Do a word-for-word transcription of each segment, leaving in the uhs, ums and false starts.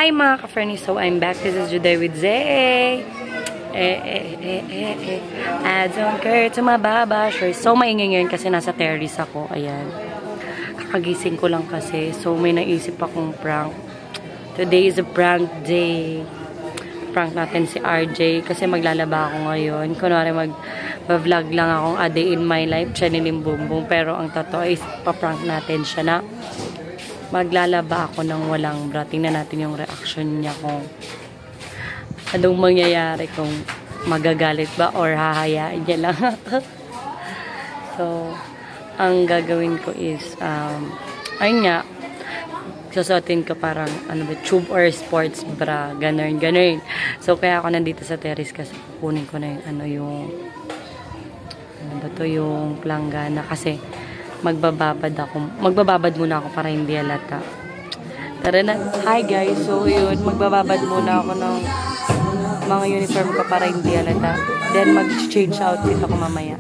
Hi mga ka-Fernie, so I'm back. This is Judy with Zay. Eh, eh, eh, eh, eh. I don't care to mababa. Sure. So maingay ngayon kasi nasa terrace ako. Ayan. Kakagising ko lang kasi. So may naisip akong prank. Today is a prank day. Prank natin si R J kasi maglalaba ako ngayon. Kunwari mag-vlog lang akong a day in my life. Chanilim bumbong. Pero ang totoo is pa-prank natin siya na maglalaba ako ng walang bra. Tingnan natin yung reaction niya kung anong mangyayari, kung magagalit ba or hahayain niya lang ako. So, ang gagawin ko is, um, ayun nga, susuotin ko parang, ano ba, tube or sports bra, ganun, ganun. So, kaya ako nandito sa terrace kasi kukunin ko na yung, ano yung, ano ba to, yung planggana kasi, magbababad ako. Magbababad muna ako para hindi halata. Tara na. Hi guys. So yun, magbababad muna ako ng mga uniform ko para hindi halata. Then mag-change outfit ako mamaya.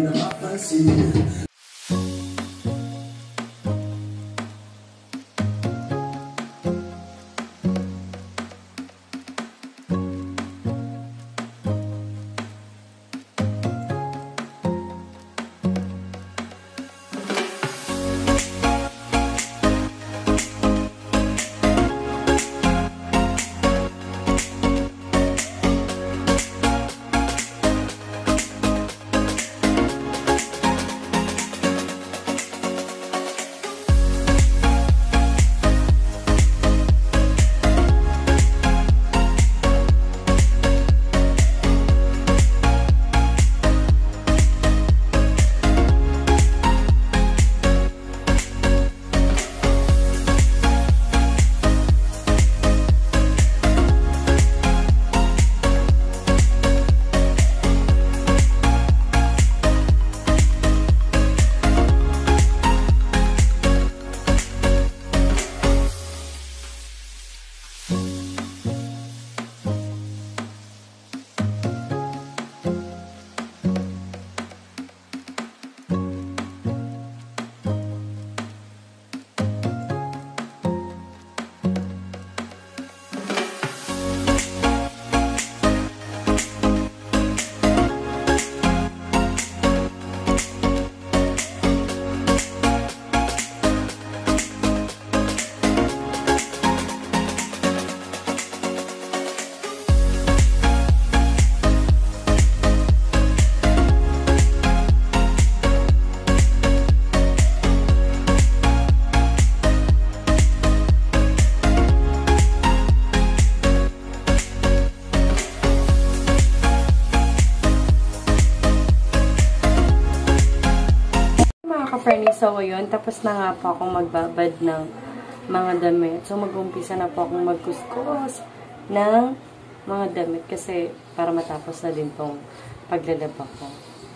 So, yun. Tapos na nga po akong magbabad ng mga damit. So, mag-umpisa na po akong magkuskus ng mga damit. Kasi, para matapos na din tong paglalaba ko.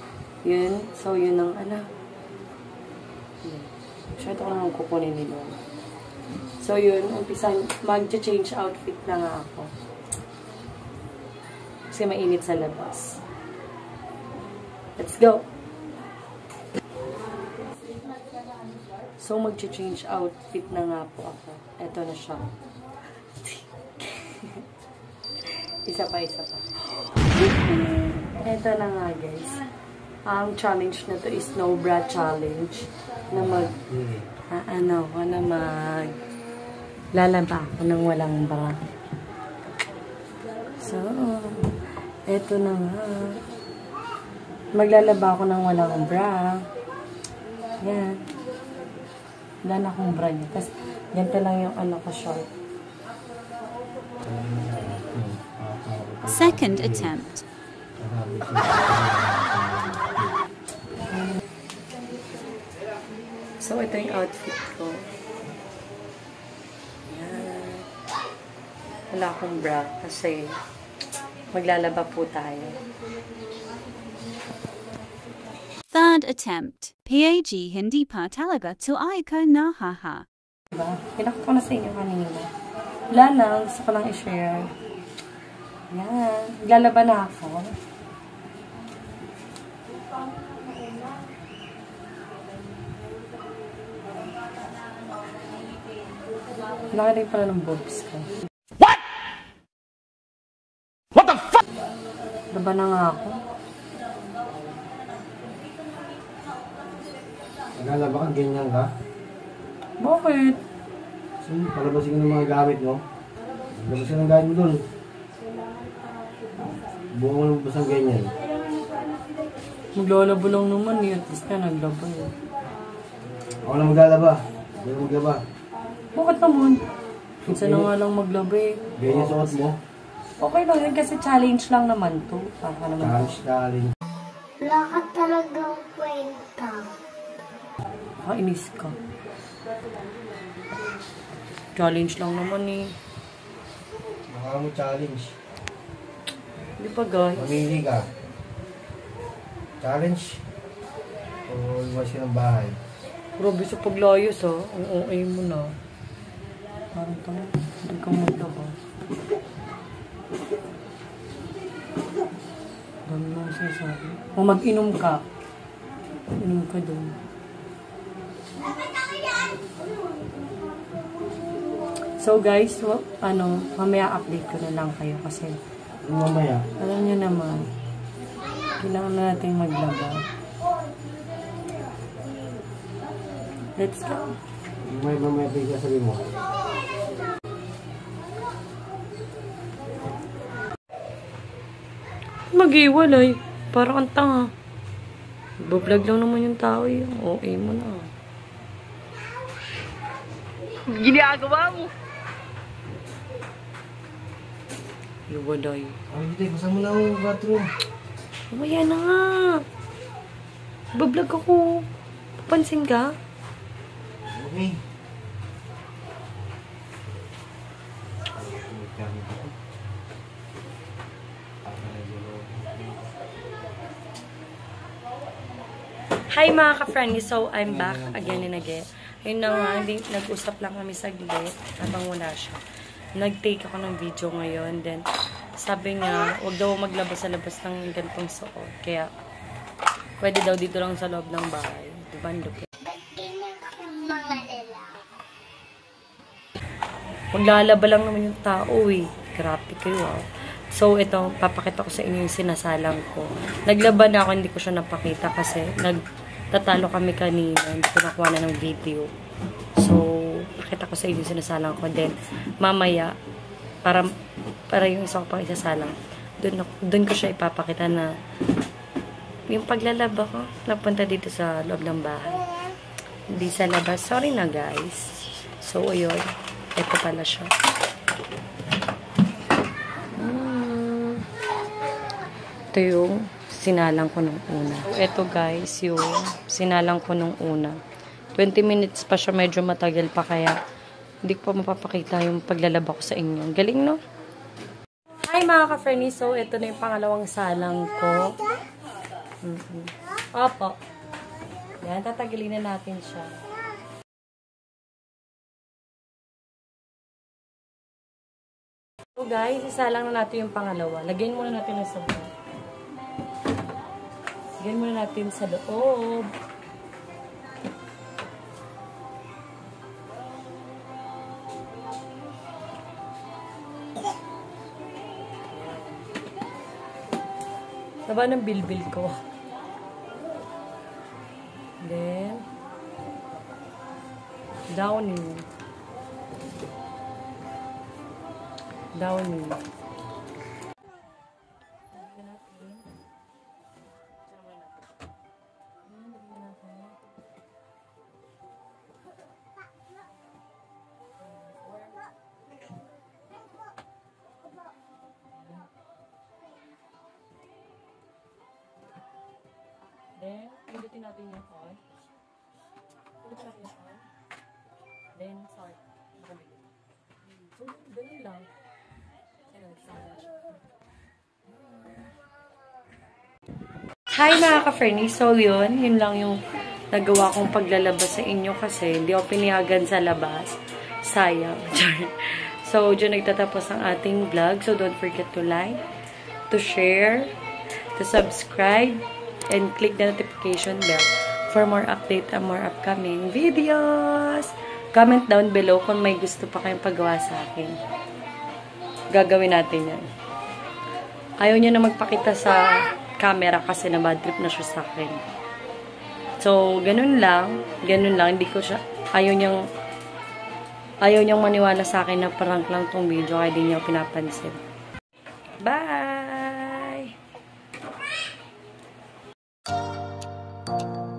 Yun. So, yun ang, ano. Masyado ko naman kukunin nila. So, yun. Umpisa, mag-change outfit na nga ako. Kasi mainit sa labas. Let's go! So, mag-change outfit na nga po ako. Ito na siya. Isa pa, isa pa. Ito na nga, guys. Ang challenge na to is no bra challenge. Na mag, ah, ano, na mag, lalaba ako ng walang bra. So, ito na nga. Maglalaba ako ng walang bra. Yan. Wala na akong bra niya. Tapos, ganito lang yung ano ko short. Second attempt. So, ito yung outfit ko. Yan. Wala akong bra kasi maglalaba po tayo. Third attempt. P A G hindi pa talaga to ay ka na haha. Diba? Pinakita ko na sa inyo kanina. Wala lang. Gusto ko lang i-share. Yan. Lalaba na ako. Laki rin pala ng boobs ko. What the fuck? Laba na nga ako. Naglalaba ka, ganyan ka? Bakit? So, palabasin ka ng mga gamit mo. Labasin ka ng gamit mo dun. Buong mo ng basang ganyan. Maglalaba lang naman eh. At least na naglaba eh. Ako na maglalaba. Ako na maglaba. Bakit naman? Minsan na nga lang maglaba eh. Ganyan suot mo. Okay lang yun kasi challenge lang naman to. Para naman Challenge, challenge. Wala ka talagang kwenta. Kainis ka. Challenge lang naman eh. Baka mo challenge. Hindi pa guys. Mamili ka. Challenge. O lumas ka ng bahay. Grabe sa paglayos ah. Ang okay mo na. Parang tanga. Hindi kang maglaba. Dami mo ang sinasabi. O mag-inom ka. Inom ka doon. So guys, well, ano, mamaya update ko na lang kayo kasi Ano mamaya? alam nyo naman, kailangan na natin maglaba. Let's go. May mamaya bigla sabi mo. Mag-iwalay. Parang ang tanga. Bablog lang naman yung tao eh. Okay mo na. Ginagawa mo. Iwalay. Ay, hindi. Basta mo na ang bathroom. Umaya na nga. Bablog ako. Papansin ka? Okay. Hi mga ka-friendly, so I'm back again and again. Ayun na nga, hindi, nag-usap lang kami saglit habang wala siya. Nag-take ako ng video ngayon, then sabi niya, wag daw maglabas sa labas ng gantong suot. Kaya, pwede daw dito lang sa loob ng bahay. Diba, look. Mga nila. Maglalaba lang naman yung tao eh. Grabe kayo ah. So, ito, papakita ko sa inyo yung sinasalang ko. Naglaba na ako, hindi ko siya napakita kasi nagtatalo kami kanina. Hindi ko nakuha na ng video. So, pakita ko sa inyo yung sinasalang ko. Then, mamaya, para, para yung isa ko pang isasalang, dun, dun ko siya ipapakita na yung paglalaba ko, napunta dito sa loob ng bahay. Hindi sa labas. Sorry na guys. So, ayun. Ito pala siya. Ito yung sinalang ko nung una. Ito guys, yung sinalang ko nung una. twenty minutes pa siya, medyo matagal pa kaya hindi ko pa mapapakita yung paglalaba ko sa inyo. Galing, no? Hi mga ka-friendly, so ito na yung pangalawang salang ko. Mm-hmm. Opo. Yan, tatagalin na natin siya. So guys, isalang na natin yung pangalawa. Lagyan muna natin ng sabon. Lagyan muna natin sa loob. Taba ng bilbil ko. Then, downing. Downing. Then, pindutin natin yung on. Pindutin natin yung on. Then, start. So, ganun lang. Hi mga ka-friendly. So, yun. Yun lang yung nagawa kong paglalabas sa inyo kasi hindi ako pinihagan sa labas. Sayang. So, dyan nagtatapos ang ating vlog. So, don't forget to like, to share, to subscribe, and click the notification bell for more update and more upcoming videos. Comment down below kung may gusto pa kayong paggawa sa akin. Gagawin natin yan. ayaw niya na magpakita sa camera kasi na bad trip na siya sa akin. So, ganun lang. Ganun lang. Hindi ko siya, ayaw niyang, ayaw niyang maniwala sa akin na prank lang tong video kaya di niya pinapansin. Bye!